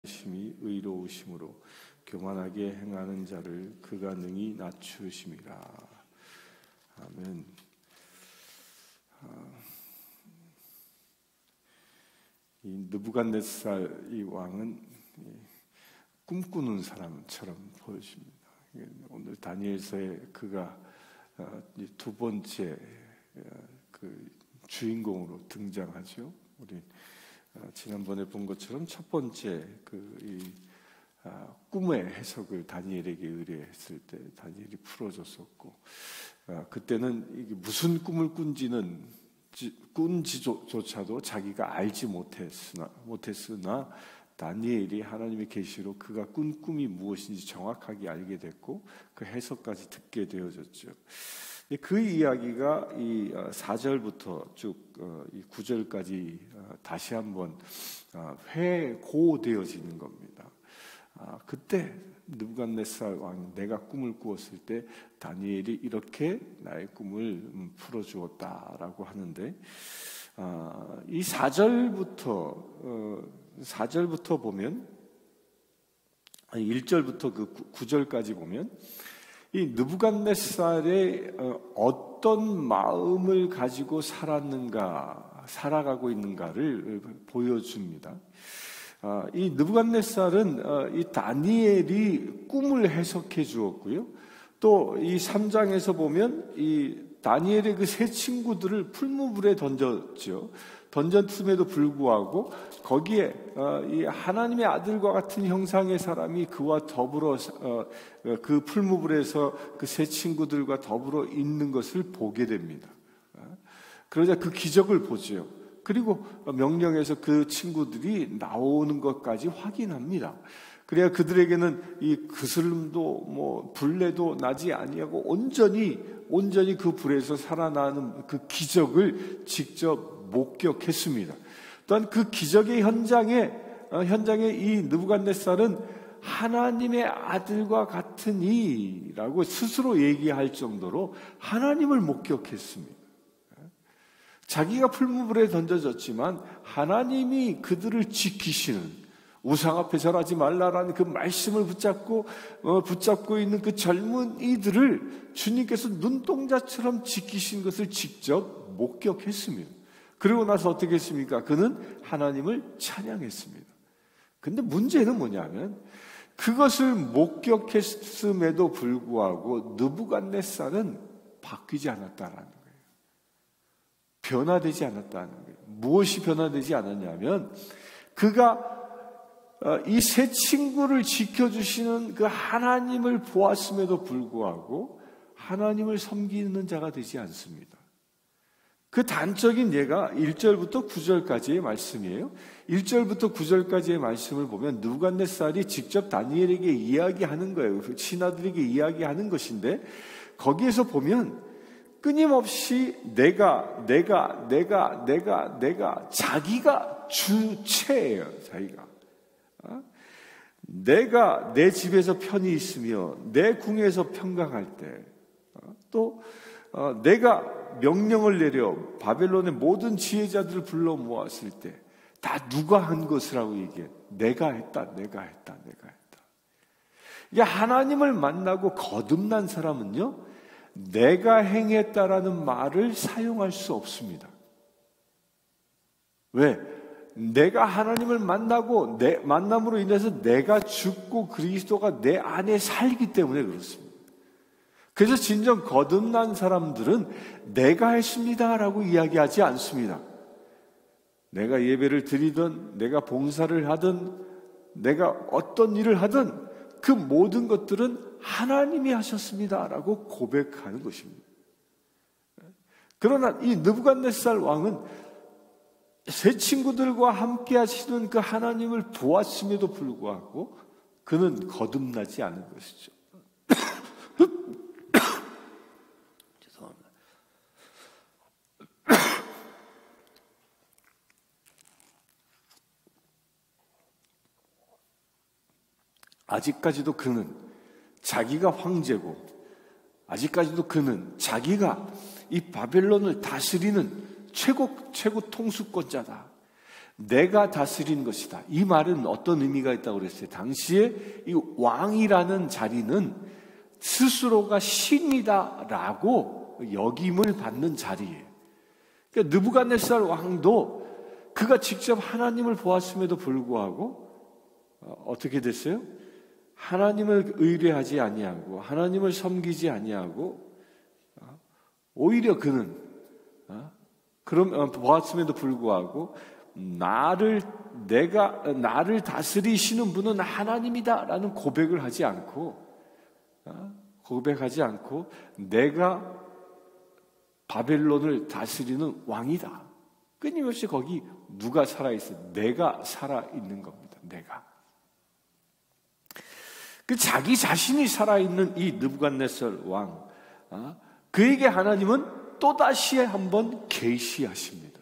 심히 의로우심으로 교만하게 행하는 자를 그가 능히 낮추심이라. 아멘. 이 느부갓네살 이 왕은 꿈꾸는 사람처럼 보여집니다. 오늘 다니엘서에 그가 두 번째 그 주인공으로 등장하죠. 우리 지난번에 본 것처럼 첫 번째 꿈의 해석을 다니엘에게 의뢰했을 때 다니엘이 풀어줬었고, 그때는 이게 무슨 꿈을 꾼지조차도 자기가 알지 못했으나 다니엘이 하나님의 계시로 그가 꾼 꿈이 무엇인지 정확하게 알게 됐고 그 해석까지 듣게 되어졌죠. 그 이야기가 이 4절부터 쭉 이 9절까지 다시 한번 회고되어지는 겁니다. 그때 느부갓네살 왕 내가 꿈을 꾸었을 때 다니엘이 이렇게 나의 꿈을 풀어주었다라고 하는데, 이 4절부터 보면 1절부터 그 9절까지 보면 이 느부갓네살의 어떤 마음을 가지고 살아가고 있는가를 보여줍니다. 이 느부갓네살은 이 다니엘이 꿈을 해석해 주었고요. 또 이 3장에서 보면 이 다니엘의 그 세 친구들을 풀무불에 던졌죠. 던졌음에도 불구하고 거기에 이 하나님의 아들과 같은 형상의 사람이 그와 더불어 그 풀무불에서 그 세 친구들과 더불어 있는 것을 보게 됩니다. 그러자 그 기적을 보죠. 그리고 명령에서 그 친구들이 나오는 것까지 확인합니다. 그래야 그들에게는 이 그슬림도 불레도 나지 아니하고 온전히 그 불에서 살아나는 그 기적을 직접 목격했습니다. 또한 그 기적의 현장에 이 느부갓네살은 하나님의 아들과 같으니라고 스스로 얘기할 정도로 하나님을 목격했습니다. 자기가 풀무불에 던져졌지만 하나님이 그들을 지키시는, 우상 앞에 절하지 말라라는 그 말씀을 붙잡고 있는 그 젊은이들을 주님께서 눈동자처럼 지키신 것을 직접 목격했습니다. 그리고 나서 어떻게 했습니까? 그는 하나님을 찬양했습니다. 근데 문제는 뭐냐면 그것을 목격했음에도 불구하고 느부갓네살은 바뀌지 않았다라는 거예요. 변화되지 않았다는 거예요. 무엇이 변화되지 않았냐면 그가 이 세 친구를 지켜주시는 그 하나님을 보았음에도 불구하고 하나님을 섬기는 자가 되지 않습니다. 그 단적인 예가 1절부터 9절까지의 말씀이에요. 1절부터 9절까지의 말씀을 보면 느부갓네살이 직접 다니엘에게 이야기하는 거예요. 신하들에게 이야기하는 것인데 거기에서 보면 끊임없이 내가 자기가 주체예요. 자기가 내가 내 집에서 편히 있으며 내 궁에서 평강할 때, 또 내가 명령을 내려 바벨론의 모든 지혜자들을 불러 모았을 때 다 누가 한 것이라고 얘기해. 내가 했다. 이게 하나님을 만나고 거듭난 사람은요, 내가 행했다라는 말을 사용할 수 없습니다. 왜? 내가 하나님을 만나고 내 만남으로 인해서 내가 죽고 그리스도가 내 안에 살기 때문에 그렇습니다. 그래서 진정 거듭난 사람들은 내가 했습니다라고 이야기하지 않습니다. 내가 예배를 드리든 내가 봉사를 하든 내가 어떤 일을 하든 그 모든 것들은 하나님이 하셨습니다라고 고백하는 것입니다. 그러나 이 느부갓네살 왕은 세 친구들과 함께 하시는 그 하나님을 보았음에도 불구하고 그는 거듭나지 않은 것이죠. 죄송합니다. 아직까지도 그는 자기가 황제고, 아직까지도 그는 자기가 이 바벨론을 다스리는 최고 통수권자다. 내가 다스린 것이다. 이 말은 어떤 의미가 있다고 그랬어요? 당시에 이 왕이라는 자리는 스스로가 신이다라고 여김을 받는 자리예요. 그러니까 느부갓네살 왕도 그가 직접 하나님을 보았음에도 불구하고 어떻게 됐어요? 하나님을 의뢰하지 아니하고 하나님을 섬기지 아니하고 오히려 그는 그럼 보았음에도 불구하고 나를 다스리시는 분은 하나님이다라는 고백을 하지 않고 내가 바벨론을 다스리는 왕이다. 끊임없이 거기 누가 살아있어요? 내가 살아있는 겁니다. 내가. 그 자기 자신이 살아있는 이 느부갓네살 왕, 그에게 하나님은 또다시 한번 계시하십니다.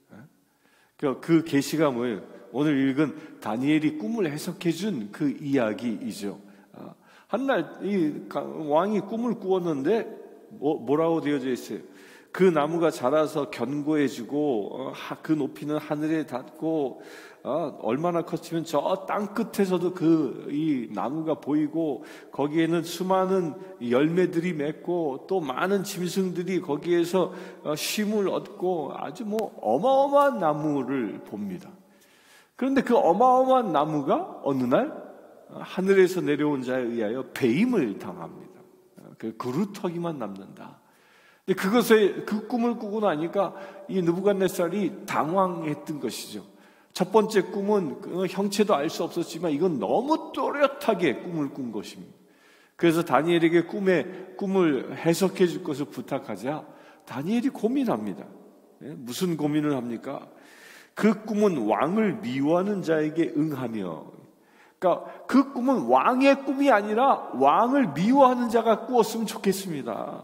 그 계시가 뭐예요? 오늘 읽은 다니엘이 꿈을 해석해 준 그 이야기이죠. 한날 이 왕이 꿈을 꾸었는데 뭐라고 되어져 있어요? 그 나무가 자라서 견고해지고 그 높이는 하늘에 닿고 얼마나 컸으면 저 땅 끝에서도 이 나무가 보이고 거기에는 수많은 열매들이 맺고 또 많은 짐승들이 거기에서 쉼을 얻고 아주 어마어마한 나무를 봅니다. 그런데 그 어마어마한 나무가 어느 날 하늘에서 내려온 자에 의하여 배임을 당합니다. 그 그루터기만 남는다. 그것에 그 꿈을 꾸고 나니까 이 느부갓네살이 당황했던 것이죠. 첫 번째 꿈은 형체도 알 수 없었지만 이건 너무 또렷하게 꿈을 꾼 것입니다. 그래서 다니엘에게 꿈을 해석해 줄 것을 부탁하자 다니엘이 고민합니다. 무슨 고민을 합니까? 그 꿈은 왕을 미워하는 자에게 응하며, 그러니까 그 꿈은 왕의 꿈이 아니라 왕을 미워하는 자가 꾸었으면 좋겠습니다.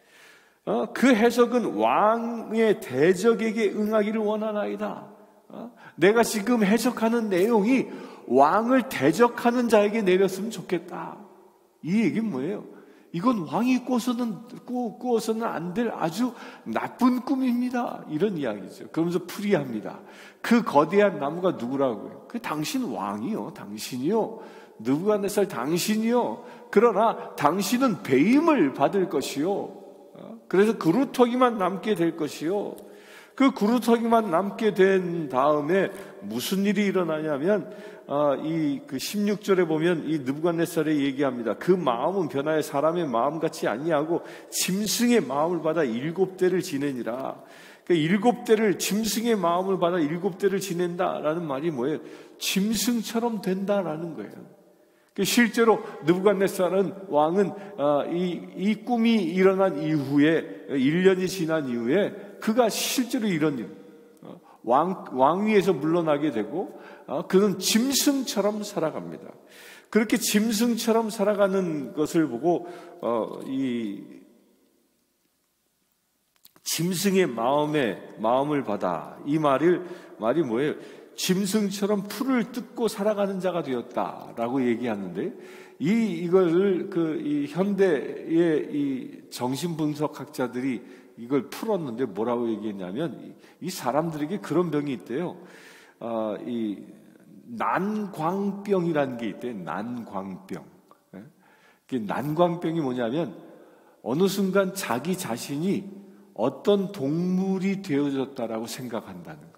그 해석은 왕의 대적에게 응하기를 원하나이다. 내가 지금 해석하는 내용이 왕을 대적하는 자에게 내렸으면 좋겠다. 이 얘기는 뭐예요? 이건 왕이 꾸어서는 안 될 아주 나쁜 꿈입니다. 이런 이야기죠. 그러면서 풀이합니다. 그 거대한 나무가 누구라고요? 그 당신 왕이요. 당신이요. 느부갓네살 당신이요. 그러나 당신은 배임을 받을 것이요. 그래서 그루터기만 남게 될 것이요. 그 그루터기만 남게 된 다음에 무슨 일이 일어나냐면 그 16절에 보면 이 느부갓네살이 얘기합니다. 그 마음은 변하여 사람의 마음 같이 아니하고 짐승의 마음을 받아 7대를 지내니라. 그러니까 7대를 짐승의 마음을 받아 7대를 지낸다라는 말이 뭐예요? 짐승처럼 된다라는 거예요. 실제로 느부갓네살 왕은 이 꿈이 일어난 이후에 1년이 지난 이후에 그가 실제로 이런 일, 왕위에서 물러나게 되고 그는 짐승처럼 살아갑니다. 그렇게 짐승처럼 살아가는 것을 보고 이 짐승의 마음을 받아, 이 말이 뭐예요? 짐승처럼 풀을 뜯고 살아가는 자가 되었다라고 얘기하는데, 이걸 이 현대의 이 정신분석학자들이 이걸 풀었는데 뭐라고 얘기했냐면, 이 사람들에게 그런 병이 있대요. 이 난광병이라는 게 있대요. 난광병. 난광병이 뭐냐면 어느 순간 자기 자신이 어떤 동물이 되어졌다라고 생각한다는 거예요.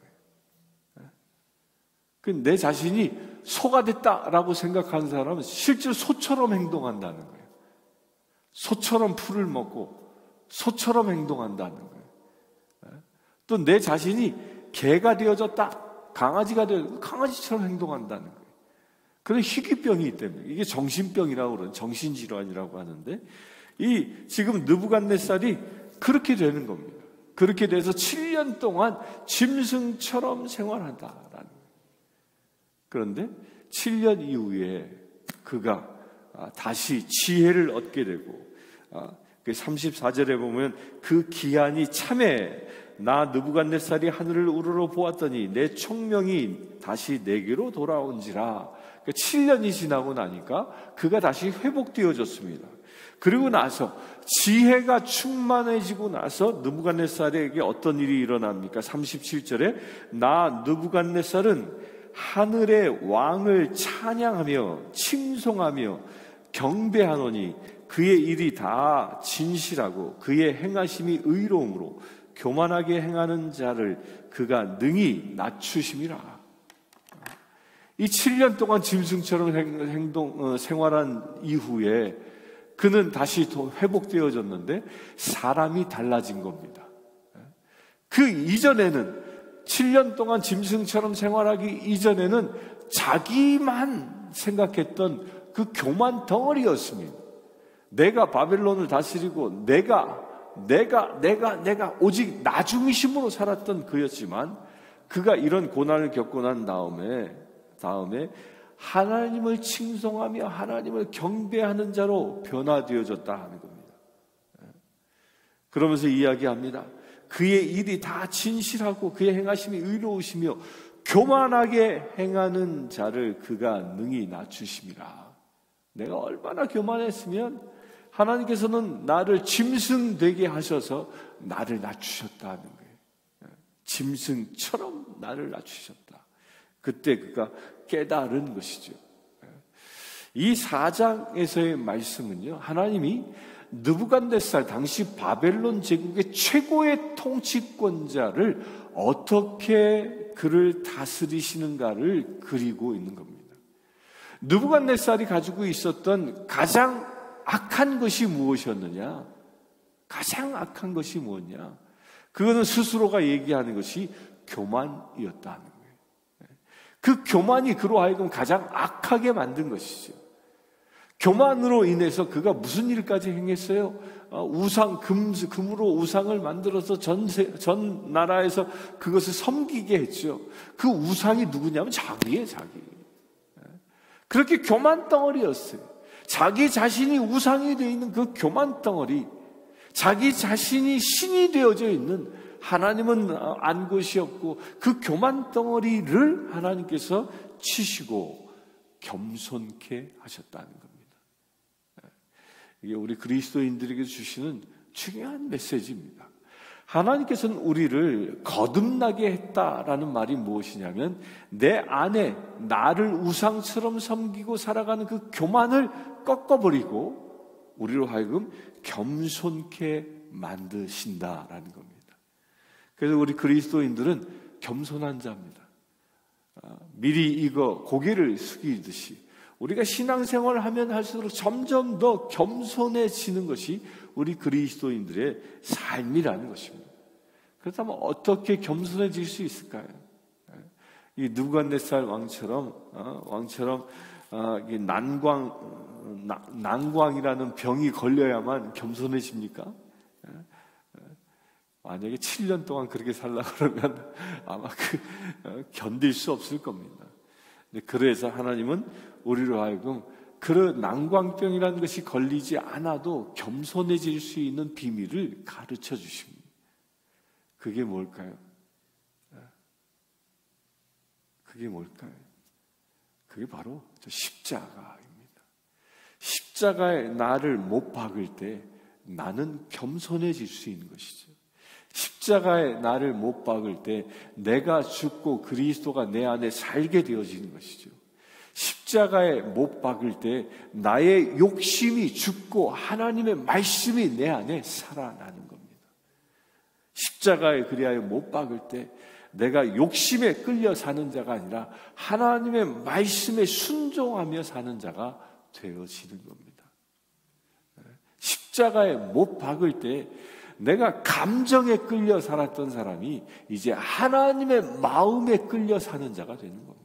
내 자신이 소가 됐다라고 생각하는 사람은 실제로 소처럼 행동한다는 거예요. 소처럼 풀을 먹고 소처럼 행동한다는 거예요. 또 내 자신이 개가 되어졌다, 강아지가 되어졌다, 강아지처럼 행동한다는 거예요. 그런 희귀병이 있다면 이게 정신병이라고 그러는, 정신질환이라고 하는데, 지금 느부갓네살이 그렇게 되는 겁니다. 그렇게 돼서 7년 동안 짐승처럼 생활한다라는 거예요. 그런데 7년 이후에 그가 다시 지혜를 얻게 되고, 34절에 보면 그 기한이 참에 나 느부갓네살이 하늘을 우러러 보았더니 내 총명이 다시 내게로 돌아온지라. 7년이 지나고 나니까 그가 다시 회복되어졌습니다. 그리고 나서 지혜가 충만해지고 나서 느부갓네살에게 어떤 일이 일어납니까? 37절에 나 느부갓네살은 하늘의 왕을 찬양하며 칭송하며 경배하노니 그의 일이 다 진실하고 그의 행하심이 의로움으로 교만하게 행하는 자를 그가 능히 낮추심이라. 이 7년 동안 짐승처럼 생활한 이후에 그는 다시 회복되어졌는데 사람이 달라진 겁니다. 그 이전에는 7년 동안 짐승처럼 생활하기 이전에는 자기만 생각했던 그 교만 덩어리였습니다. 내가 바벨론을 다스리고 내가 오직 나 중심으로 살았던 그였지만 그가 이런 고난을 겪고 난 다음에 하나님을 칭송하며 하나님을 경배하는 자로 변화되어졌다 하는 겁니다. 그러면서 이야기합니다. 그의 일이 다 진실하고 그의 행하심이 의로우시며 교만하게 행하는 자를 그가 능히 낮추심이라. 내가 얼마나 교만했으면 하나님께서는 나를 짐승 되게 하셔서 나를 낮추셨다는 거예요. 짐승처럼 나를 낮추셨다. 그때 그가 깨달은 것이죠. 이 4장에서의 말씀은요, 하나님이 느부갓네살 당시 바벨론 제국의 최고의 통치권자를 어떻게 그를 다스리시는가를 그리고 있는 겁니다. 느부갓네살이 가지고 있었던 가장 악한 것이 무엇이었느냐? 가장 악한 것이 무엇이냐? 그거는 스스로가 얘기하는 것이 교만이었다는 거예요. 그 교만이 그로 하여금 가장 악하게 만든 것이죠. 교만으로 인해서 그가 무슨 일까지 행했어요? 금으로 우상을 만들어서 전 나라에서 그것을 섬기게 했죠. 그 우상이 누구냐면 자기예요, 자기. 그렇게 교만 덩어리였어요. 자기 자신이 우상이 되어 있는 그 교만 덩어리, 자기 자신이 신이 되어져 있는, 하나님은 안 곳이 없고 그 교만 덩어리를 하나님께서 치시고 겸손케 하셨다는 겁니다. 이게 우리 그리스도인들에게 주시는 중요한 메시지입니다. 하나님께서는 우리를 거듭나게 했다라는 말이 무엇이냐면 내 안에 나를 우상처럼 섬기고 살아가는 그 교만을 꺾어버리고 우리로 하여금 겸손케 만드신다라는 겁니다. 그래서 우리 그리스도인들은 겸손한 자입니다. 미리 익어 고개를 숙이듯이 우리가 신앙생활을 하면 할수록 점점 더 겸손해지는 것이 우리 그리스도인들의 삶이라는 것입니다. 그렇다면 어떻게 겸손해질 수 있을까요? 이 느부갓네살 왕처럼 난광이라는 병이 걸려야만 겸손해집니까? 만약에 7년 동안 그렇게 살려고 그러면 아마 견딜 수 없을 겁니다. 그래서 하나님은 우리로 하여금 그런 난광병이라는 것이 걸리지 않아도 겸손해질 수 있는 비밀을 가르쳐 주십니다. 그게 뭘까요? 그게 뭘까요? 그게 바로 십자가입니다. 십자가에 나를 못 박을 때 나는 겸손해질 수 있는 것이죠. 십자가에 나를 못 박을 때 내가 죽고 그리스도가 내 안에 살게 되어지는 것이죠. 십자가에 못 박을 때 나의 욕심이 죽고 하나님의 말씀이 내 안에 살아나는 겁니다. 십자가에 그리하여 못 박을 때 내가 욕심에 끌려 사는 자가 아니라 하나님의 말씀에 순종하며 사는 자가 되어지는 겁니다. 십자가에 못 박을 때 내가 감정에 끌려 살았던 사람이 이제 하나님의 마음에 끌려 사는 자가 되는 겁니다.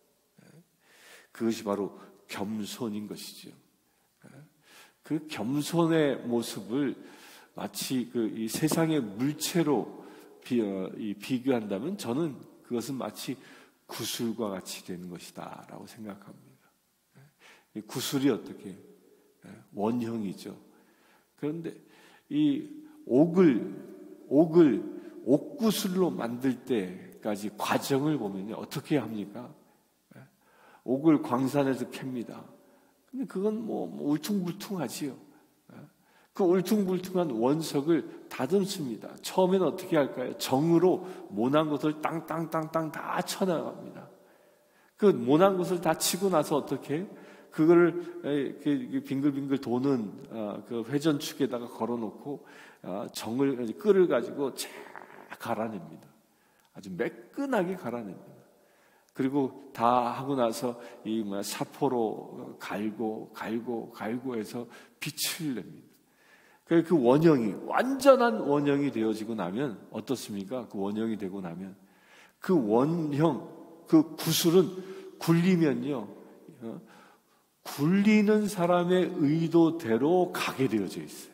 그것이 바로 겸손인 것이죠. 그 겸손의 모습을 마치 이 세상의 물체로 비교한다면 저는 그것은 마치 구슬과 같이 되는 것이다 라고 생각합니다. 구슬이 어떻게 원형이죠. 그런데 이 옥구슬로 만들 때까지 과정을 보면요, 어떻게 합니까? 옥을 광산에서 캡니다. 근데 그건 울퉁불퉁하지요. 그 울퉁불퉁한 원석을 다듬습니다. 처음에는 어떻게 할까요? 정으로 모난 것을 땅땅땅땅 다 쳐나갑니다. 그 모난 것을 다 치고 나서 어떻게 그거를 빙글빙글 도는 그 회전축에다가 걸어놓고 정을 끌을 가지고 쫙 갈아냅니다. 아주 매끈하게 갈아냅니다. 그리고 다 하고 나서 이 사포로 갈고 해서 빛을 냅니다. 그 원형이 완전한 원형이 되어지고 나면 어떻습니까? 그 원형이 되고 나면 그 원형, 그 구슬은 굴리면요, 굴리는 사람의 의도대로 가게 되어져 있어요.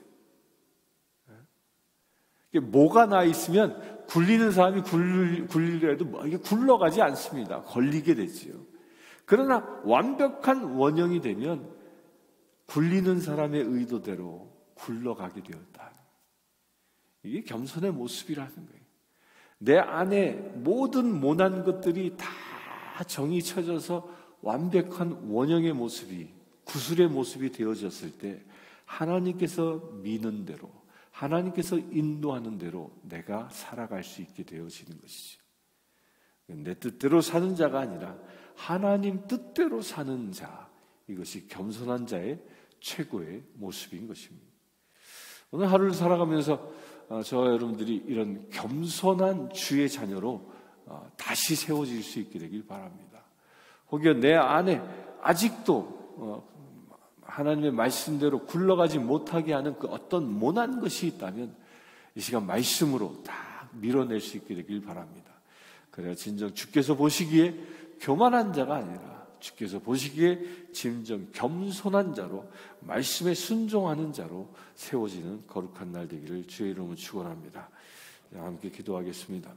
뭐가 나 있으면 굴리는 사람이 굴리려도 이게 굴러가지 않습니다. 걸리게 되지요. 그러나 완벽한 원형이 되면 굴리는 사람의 의도대로 굴러가게 되었다. 이게 겸손의 모습이라는 거예요. 내 안에 모든 모난 것들이 다 정이 쳐져서 완벽한 원형의 모습이, 구슬의 모습이 되어졌을 때 하나님께서 미는 대로, 하나님께서 인도하는 대로 내가 살아갈 수 있게 되어지는 것이죠. 내 뜻대로 사는 자가 아니라 하나님 뜻대로 사는 자, 이것이 겸손한 자의 최고의 모습인 것입니다. 오늘 하루를 살아가면서 저와 여러분들이 이런 겸손한 주의 자녀로 다시 세워질 수 있게 되길 바랍니다. 혹여 내 안에 아직도 하나님의 말씀대로 굴러가지 못하게 하는 그 어떤 모난 것이 있다면 이 시간 말씀으로 다 밀어낼 수 있게 되길 바랍니다. 그래야 진정 주께서 보시기에 교만한 자가 아니라 주께서 보시기에 진정 겸손한 자로, 말씀에 순종하는 자로 세워지는 거룩한 날 되기를 주의 이름으로 축원합니다. 함께 기도하겠습니다.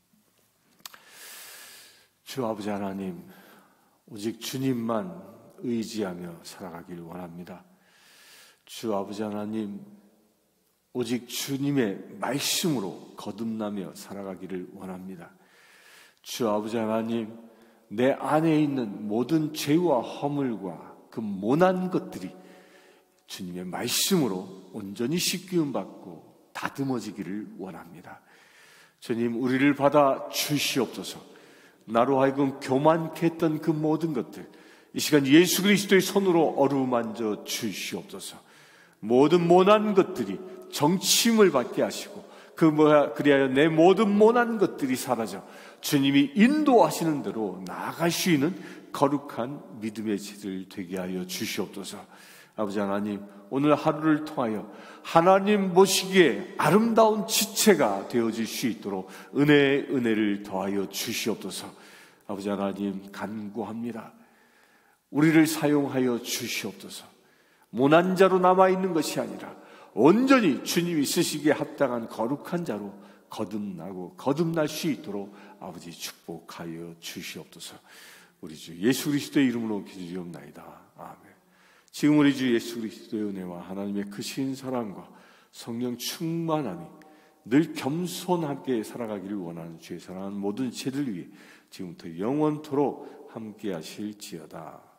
주 아버지 하나님, 오직 주님만 의지하며 살아가길 원합니다. 주 아버지 하나님, 오직 주님의 말씀으로 거듭나며 살아가기를 원합니다. 주 아버지 하나님, 내 안에 있는 모든 죄와 허물과 그 모난 것들이 주님의 말씀으로 온전히 씻기움 받고 다듬어지기를 원합니다. 주님, 우리를 받아 주시옵소서. 나로 하여금 교만케 했던 그 모든 것들 이 시간 예수 그리스도의 손으로 어루만져 주시옵소서. 모든 모난 것들이 정침을 받게 하시고 그리하여 내 모든 모난 것들이 사라져 주님이 인도하시는 대로 나아갈 수 있는 거룩한 믿음의 지들 되게 하여 주시옵소서. 아버지 하나님, 오늘 하루를 통하여 하나님 보시기에 아름다운 지체가 되어질 수 있도록 은혜를 더하여 주시옵소서. 아버지 하나님, 간구합니다. 우리를 사용하여 주시옵소서. 모난 자로 남아있는 것이 아니라 온전히 주님이 쓰시기에 합당한 거룩한 자로 거듭날 수 있도록 아버지 축복하여 주시옵소서. 우리 주 예수 그리스도의 이름으로 기도드리옵나이다. 아멘. 지금 우리 주 예수 그리스도의 은혜와 하나님의 크신 사랑과 성령 충만함이 늘 겸손하게 살아가기를 원하는 주의 사랑하는 모든 죄들 위해 지금부터 영원토록 함께 하실지어다.